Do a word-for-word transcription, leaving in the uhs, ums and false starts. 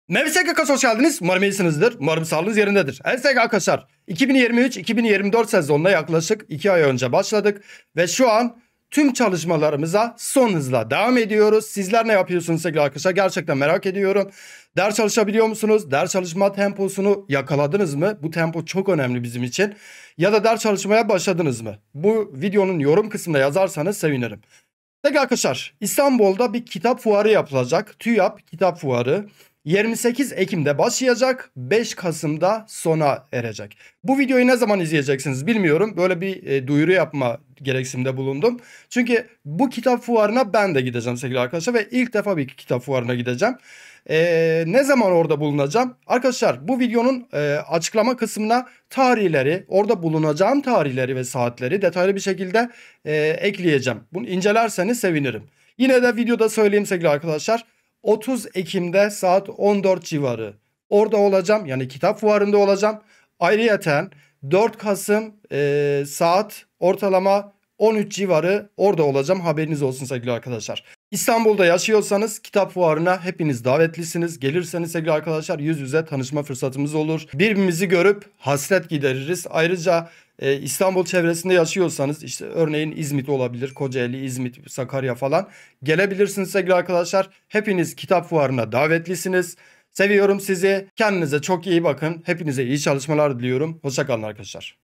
Merhaba arkadaşlar, hoş geldiniz. Umarım iyisinizdir. Umarım sağlığınız yerindedir. Evet arkadaşlar, iki bin yirmi üç iki bin yirmi dört sezonuna yaklaşık iki ay önce başladık. Ve şu an tüm çalışmalarımıza son hızla devam ediyoruz. Sizler ne yapıyorsunuz sevgili arkadaşlar? Gerçekten merak ediyorum. Ders çalışabiliyor musunuz? Ders çalışma temposunu yakaladınız mı? Bu tempo çok önemli bizim için. Ya da ders çalışmaya başladınız mı? Bu videonun yorum kısmında yazarsanız sevinirim. Sevgili arkadaşlar, İstanbul'da bir kitap fuarı yapılacak. TÜYAP Kitap Fuarı. yirmi sekiz Ekim'de başlayacak, beş Kasım'da sona erecek. Bu videoyu ne zaman izleyeceksiniz bilmiyorum. Böyle bir e, duyuru yapma gereksinimde bulundum. Çünkü bu kitap fuarına ben de gideceğim sevgili arkadaşlar ve ilk defa bir kitap fuarına gideceğim. Ee, ne zaman orada bulunacağım? Arkadaşlar bu videonun e, açıklama kısmına tarihleri, orada bulunacağım tarihleri ve saatleri detaylı bir şekilde e, ekleyeceğim. Bunu incelerseniz sevinirim. Yine de videoda söyleyeyim sevgili arkadaşlar. otuz Ekim'de saat on dört civarı orada olacağım. Yani kitap fuarında olacağım. Ayrıyeten dört Kasım e, saat ortalama on üç civarı orada olacağım. Haberiniz olsun sevgili arkadaşlar. İstanbul'da yaşıyorsanız kitap fuarına hepiniz davetlisiniz. Gelirseniz sevgili arkadaşlar yüz yüze tanışma fırsatımız olur. Birbirimizi görüp hasret gideririz. Ayrıca e, İstanbul çevresinde yaşıyorsanız işte örneğin İzmit olabilir. Kocaeli, İzmit, Sakarya falan gelebilirsiniz sevgili arkadaşlar. Hepiniz kitap fuarına davetlisiniz. Seviyorum sizi. Kendinize çok iyi bakın. Hepinize iyi çalışmalar diliyorum. Hoşça kalın arkadaşlar.